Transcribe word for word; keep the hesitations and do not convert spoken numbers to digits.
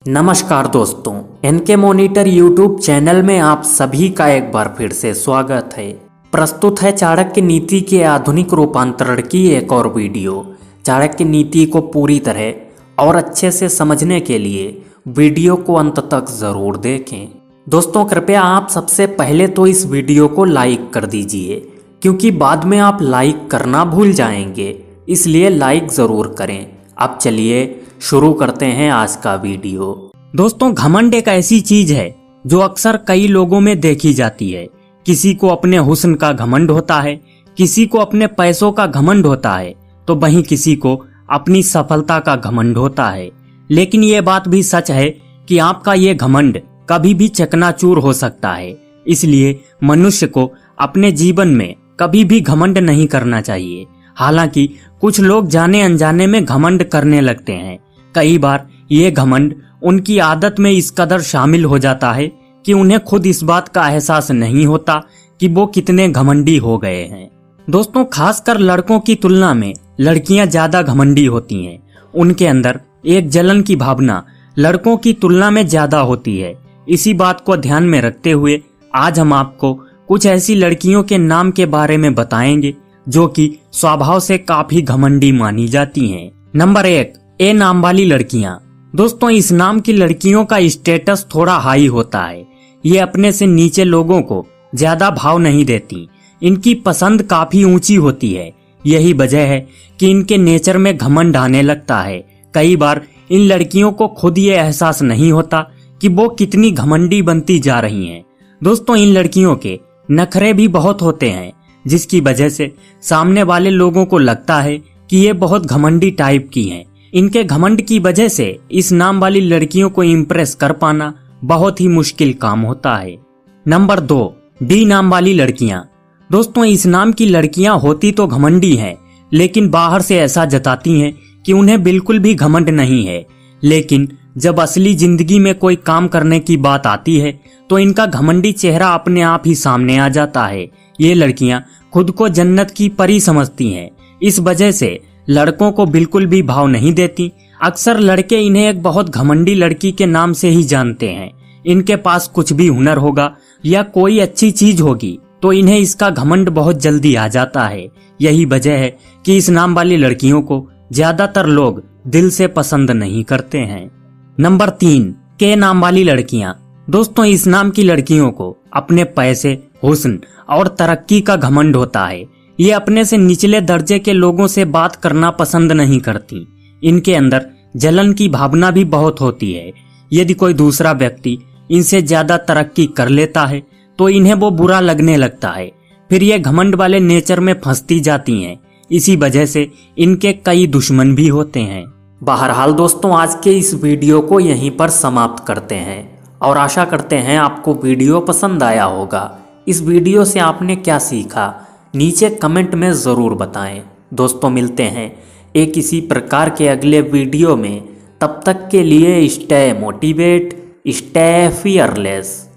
नमस्कार दोस्तों, N K monitor YouTube channel में आप सभी का एक बार फिर से स्वागत है। प्रस्तुत है चाणक्य नीति के आधुनिक रूपांतरण की एक और वीडियो। चाणक्य नीति को पूरी तरह और अच्छे से समझने के लिए वीडियो को अंत तक ज़रूर देखें। दोस्तों कृपया आप सबसे पहले तो इस वीडियो को लाइक कर दीजिए, क्योंकि बाद में आप लाइक करना भूल जाएंगे, इसलिए लाइक ज़रूर करें। अब चलिए शुरू करते हैं आज का वीडियो। दोस्तों घमंड एक ऐसी चीज है जो अक्सर कई लोगों में देखी जाती है। किसी को अपने हुस्न का घमंड होता है, किसी को अपने पैसों का घमंड होता है, तो वहीं किसी को अपनी सफलता का घमंड होता है। लेकिन ये बात भी सच है कि आपका ये घमंड कभी भी चकनाचूर हो सकता है। इसलिए मनुष्य को अपने जीवन में कभी भी घमंड नहीं करना चाहिए। हालांकि कुछ लोग जाने अनजाने में घमंड करने लगते हैं। कई बार ये घमंड उनकी आदत में इस कदर शामिल हो जाता है कि उन्हें खुद इस बात का एहसास नहीं होता कि वो कितने घमंडी हो गए हैं। दोस्तों खासकर लड़कों की तुलना में लड़कियां ज्यादा घमंडी होती हैं। उनके अंदर एक जलन की भावना लड़कों की तुलना में ज्यादा होती है। इसी बात को ध्यान में रखते हुए आज हम आपको कुछ ऐसी लड़कियों के नाम के बारे में बताएंगे जो कि स्वभाव से काफी घमंडी मानी जाती हैं। नंबर एक, ए नाम वाली लड़कियां। दोस्तों इस नाम की लड़कियों का स्टेटस थोड़ा हाई होता है। ये अपने से नीचे लोगों को ज्यादा भाव नहीं देती। इनकी पसंद काफी ऊंची होती है। यही वजह है कि इनके नेचर में घमंड आने लगता है। कई बार इन लड़कियों को खुद ये एहसास नहीं होता कि वो कितनी घमंडी बनती जा रही हैं। दोस्तों इन लड़कियों के नखरे भी बहुत होते हैं, जिसकी वजह से सामने वाले लोगों को लगता है कि ये बहुत घमंडी टाइप की हैं। इनके घमंड की वजह से इस नाम वाली लड़कियों को इम्प्रेस कर पाना बहुत ही मुश्किल काम होता है। नंबर दो, डी नाम वाली लड़कियां। दोस्तों इस नाम की लड़कियां होती तो घमंडी हैं, लेकिन बाहर से ऐसा जताती हैं कि उन्हें बिल्कुल भी घमंड नहीं है। लेकिन जब असली जिंदगी में कोई काम करने की बात आती है तो इनका घमंडी चेहरा अपने आप ही सामने आ जाता है। ये लड़कियां खुद को जन्नत की परी समझती हैं। इस वजह से लड़कों को बिल्कुल भी भाव नहीं देती। अक्सर लड़के इन्हें एक बहुत घमंडी लड़की के नाम से ही जानते हैं। इनके पास कुछ भी हुनर होगा या कोई अच्छी चीज होगी तो इन्हें इसका घमंड बहुत जल्दी आ जाता है। यही वजह है कि इस नाम वाली लड़कियों को ज्यादातर लोग दिल से पसंद नहीं करते हैं। नंबर तीन, के नाम वाली लड़कियां। दोस्तों इस नाम की लड़कियों को अपने पैसे, हुस्न और तरक्की का घमंड होता है। ये अपने से निचले दर्जे के लोगों से बात करना पसंद नहीं करती। इनके अंदर जलन की भावना भी बहुत होती है। यदि कोई दूसरा व्यक्ति इनसे ज्यादा तरक्की कर लेता है तो इन्हें वो बुरा लगने लगता है। फिर ये घमंड वाले नेचर में फंसती जाती हैं। इसी वजह से इनके कई दुश्मन भी होते हैं। बहरहाल दोस्तों आज के इस वीडियो को यहीं पर समाप्त करते हैं और आशा करते हैं आपको वीडियो पसंद आया होगा। इस वीडियो से आपने क्या सीखा नीचे कमेंट में ज़रूर बताएं। दोस्तों मिलते हैं एक इसी प्रकार के अगले वीडियो में। तब तक के लिए स्टे मोटिवेट, स्टे फियरलेस।